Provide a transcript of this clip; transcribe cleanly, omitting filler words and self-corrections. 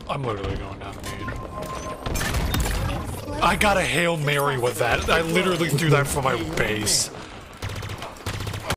I'm literally going down the main. I got a Hail Mary with that. I literally threw that from my base.